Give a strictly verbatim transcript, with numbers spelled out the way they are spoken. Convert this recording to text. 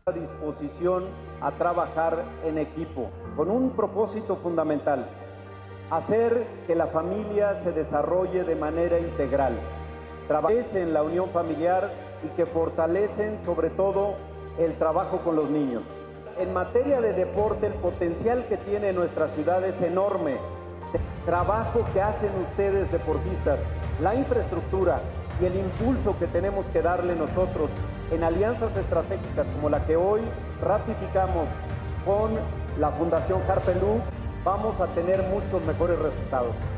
disposición a trabajar en equipo, con un propósito fundamental: hacer que la familia se desarrolle de manera integral, trabajen en la unión familiar y que fortalecen sobre todo el trabajo con los niños. En materia de deporte, el potencial que tiene nuestra ciudad es enorme. El trabajo que hacen ustedes deportistas, la infraestructura y el impulso que tenemos que darle nosotros en alianzas estratégicas como la que hoy ratificamos con la Fundación Harper Lum, vamos a tener muchos mejores resultados.